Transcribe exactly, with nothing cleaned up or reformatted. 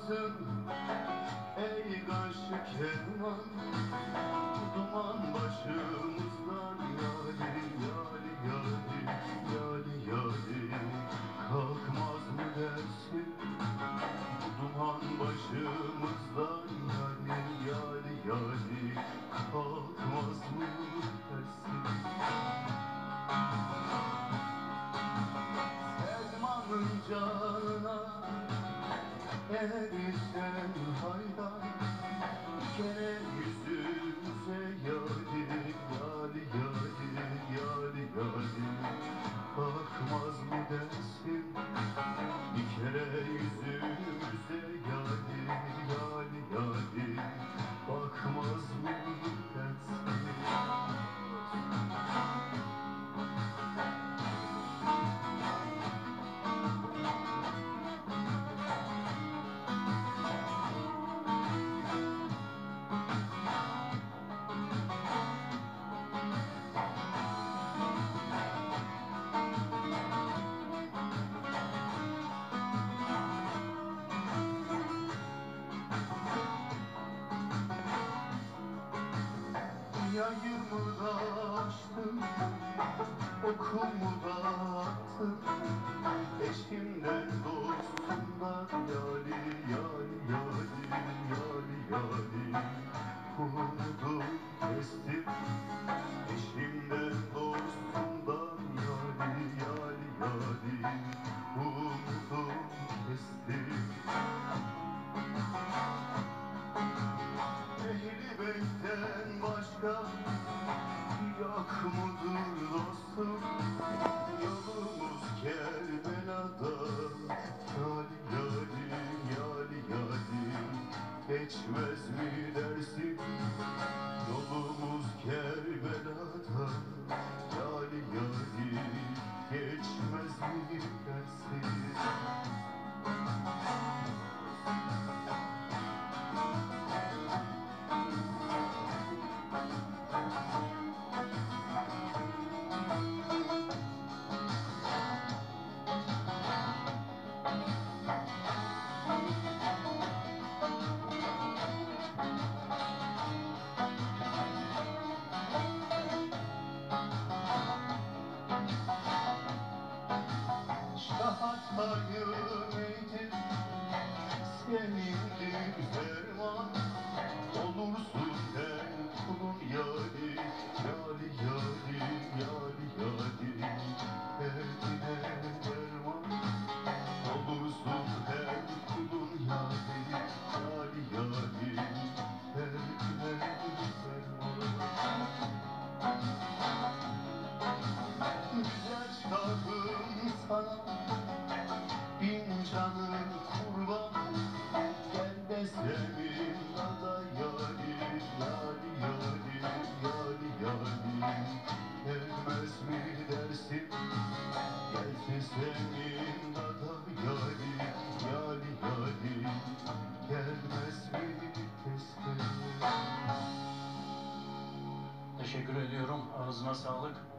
mısın ey karşı keman? Duman başımızdan yali yali yali yali yali. Kalkmaz mı dersin duman başımızdan yali yali yali. Kalkmaz mı dersin? Selman'ın canına erirsen haydan, gene yüzümüze yali yali yali yali yali. Bakmaz mı dersin bir kere yüzümüze yali yali yali. Bakmaz mı dersin? Yayımı da açtım, okumu da attım. Eşimden dostumdan yali yali yali yali yali. Umudum kestim, eşimden dostumdan yali yali yali. Umudum kestim. Ehli beytten başka yok mudur dostum? Yolumuz Kerbela'da yali yali yali yali. Geçmez mi dersin yolumuz Kerbela'da yali yali. Geçmez mi dersin? Hatayı neydi senindir ferman? Olursun sen kulun yali yali yali yali yali. Derdine derman olursun sen kulun yali yali yali. Derdine derman. Güzel şarkım sana bin canın kurban, gel deslemin nada yali yali yali yali yali. Gelmez mi dersin gel deslemin nada yali yali yali. Gelmez mi dersin? Teşekkür ediyorum. Ağzına sağlık.